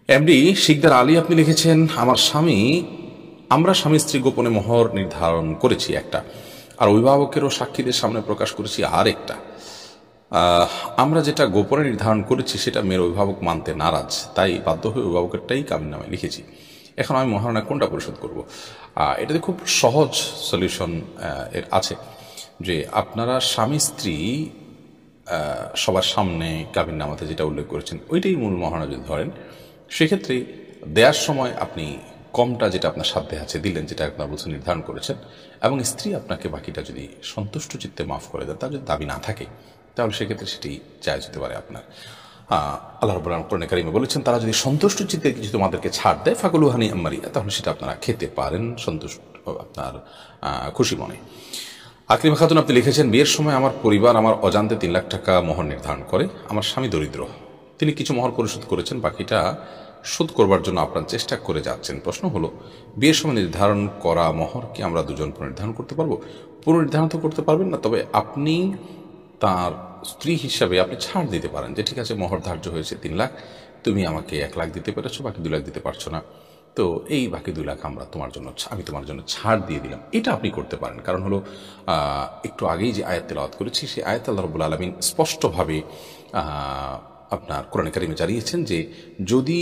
MD Sikdar Ali আপনি লিখেছেন, আমরা স্বামী স্ত্রী গোপনে মোহর নির্ধারণ করেছি একটা, আর অভিভাবকেরও সাক্ষীদের সামনে প্রকাশ করেছি আর একটা। আমরা যেটা গোপনে নির্ধারণ করেছি সেটা মেয়ের অভিভাবক মানতে নারাজ, তাই বাধ্য হয়ে অভিভাবকেরটাই কাবিননামায় লিখেছি। এখন আমি মহারণা কোনটা পরিশোধ করব? এটাতে খুব সহজ সলিউশন এর আছে, যে আপনারা স্বামী স্ত্রী সবার সামনে কাবিননামাতে যেটা উল্লেখ করেছেন ওইটাই মূল মহারণা যদি ধরেন, সেক্ষেত্রে দেওয়ার সময় আপনি কমটা যেটা আপনার সাধ্যে আছে দিলেন, যেটা আপনার বলছে নির্ধারণ করেছেন, এবং স্ত্রী আপনাকে বাকিটা যদি সন্তুষ্ট চিত্তে মাফ করে দেন, তার যদি দাবি না থাকে, তাহলে সেক্ষেত্রে সেটি জায়েজ হতে পারে আপনার। আল্লাহ রাব্বুল আলামিন কোরআনে কারিমে বলেছেন, তারা যদি সন্তুষ্ট চিত্তে কিছু তোমাদেরকে ছাড় দেয় ফাকুলু হানিআম মারিয়া, তাহলে সেটা আপনারা খেতে পারেন সন্তুষ্ট, আপনার খুশি মনে। আকরিমা খাতুন আপনি লিখেছেন, বিয়ের সময় আমার পরিবার আমার অজান্তে 3 লাখ টাকা মোহর নির্ধারণ করে। আমার স্বামী দরিদ্র, তিনি কিছু মোহর পরিশোধ করেছেন, বাকিটা শোধ করবার জন্য আপ্রাণ চেষ্টা করে যাচ্ছেন। প্রশ্ন হলো, বিয়ের সময় নির্ধারণ করা মোহর কি আমরা দুজন পুনর্নির্ধারণ করতে পারবো? পুনর্নির্ধারণ তো করতে পারবেন না, তবে আপনি তার স্ত্রী হিসাবে আপনি ছাড় দিতে পারেন, যে ঠিক আছে মোহর ধার্য হয়েছে 3 লাখ, তুমি আমাকে 1 লাখ দিতে পেরেছো, বাকি 2 লাখ দিতে পারছো না, তো এই বাকি 2 লাখ আমি তোমার জন্য ছাড় দিয়ে দিলাম। এটা আপনি করতে পারেন। কারণ হলো, একটু আগেই যে আয়াত তেলাওয়াত করেছি, সেই আয়াত আল্লাহ রাব্বুল আলামিন স্পষ্টভাবে আপনার কোরআনে কারিমে জানিয়েছেন যে যদি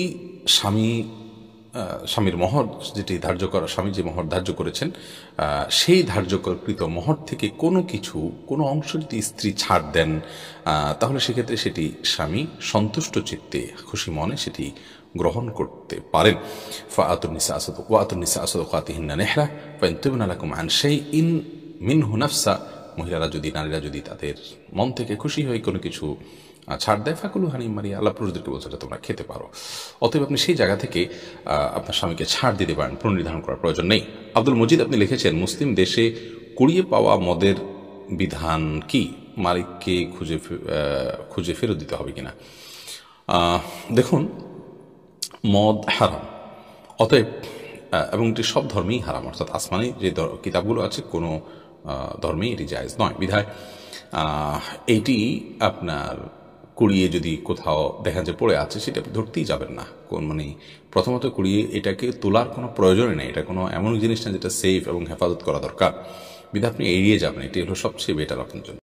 স্বামীর মোহর যেটি ধার্য করা, স্বামী যে মোহর ধার্য করেছেন, সেই ধার্যকৃত মোহর থেকে কোনো অংশ যদি স্ত্রী ছাড় দেন, তাহলে সেক্ষেত্রে সেটি স্বামী সন্তুষ্ট চিত্তে খুশি মনে সেটি গ্রহণ করতে পারেন। ফাআতুন্নিসা সাদাকাতিহিন্না নিহলা ফাইন তুবনা লাকুম আন শাইইন মিনহু নাফসা, নারীরা যদি তাদের মন থেকে খুশি হয়ে কোনো কিছু ছাড় দেয়, ফাকুলু হানিআম মারিয়া, আল্লাহ পুরুষদেরকে বলছে তোমরা খেতে পারো। অতএব আপনি সেই জায়গা থেকে আপনার স্বামীকে ছাড় দিতে পারেন, পুনর্নির্ধারণ করার প্রয়োজন নেই। আব্দুল মজিদ আপনি লিখেছেন, মুসলিম দেশে কুড়িয়ে পাওয়া মদের বিধান কি? মালিককে খুঁজে ফেরত দিতে হবে কিনা? দেখুন, মদ হারাম, অতএব এবং এটি সব ধর্মেই হারাম, অর্থাৎ আসমানি যে কিতাবগুলো আছে কোনো ধর্মেই এটি জায়েজ নয়। বিধায় এইটি আপনার কুড়িয়ে যদি কোথাও দেখেন যে পড়ে আছে, সেটা আপনি ধরতেই যাবেন না। প্রথমত কুড়িয়ে এটাকে তোলার কোনো প্রয়োজনই নেই, এটা কোনো এমন জিনিস না যেটা সেফ এবং হেফাজত করা দরকার, বিধায় আপনি এড়িয়ে যাবেন। এটি হলো সবচেয়ে বেটার আপনার জন্য।